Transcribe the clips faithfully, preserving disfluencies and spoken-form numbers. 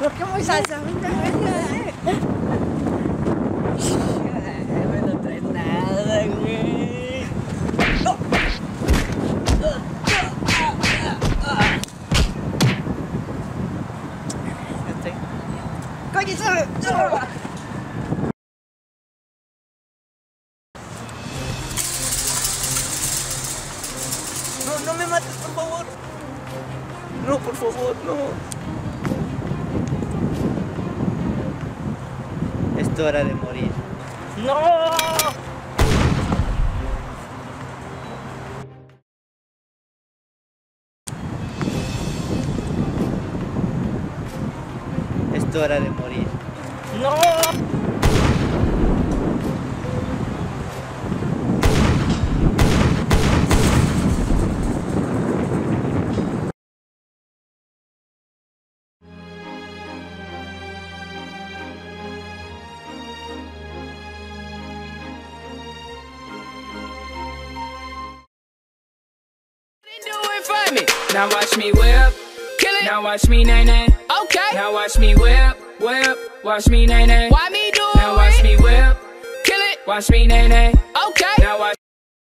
Pero qué muy salsa, venga, venga. No me traes nada, güey. ¡Cállese! No, no me mates, por favor. No, por favor, no. Es hora de morir. ¡No! Es hora de morir. ¡No! Now watch me whip, kill it. Now watch me nay nay. Okay. Now watch me whip, whip. Watch me nay nay. Why me do it? Now watch me whip, kill it. Watch me nay nay. Okay. Now watch.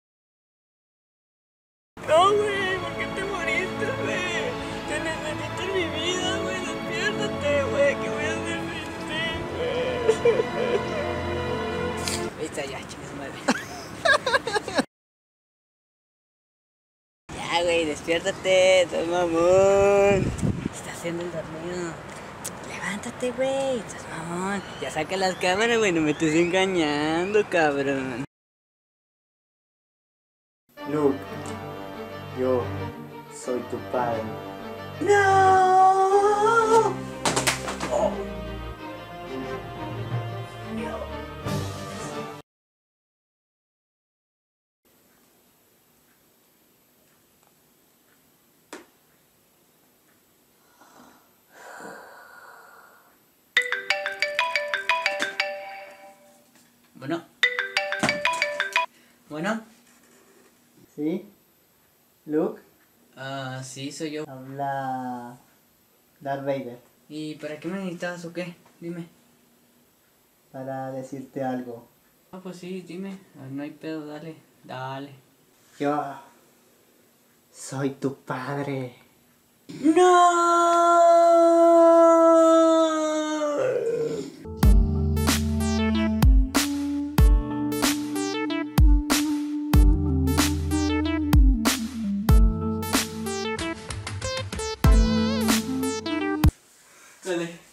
No, güey, ¿por qué te moriste, güey? Te necesito en mi vida, güey. Despiértate, güey. ¿Qué voy a hacer sin ti, güey? Ahí está, ya, chicas, madre. Ya, güey, despiértate, estás mamón. Estás haciendo el dormido. Levántate, güey, estás mamón. Ya saca las cámaras, güey, no me estés engañando, cabrón. Luke, yo soy tu padre. ¡No! Oh. Bueno. Bueno. ¿Sí? Luke, Ah, sí, soy yo. habla Darth Vader ¿Y para qué me necesitas o qué? Dime. para decirte algo. Ah, pues sí, dime. Ah, no hay pedo, dale. Dale. Yo soy tu padre. ¡No! Dale.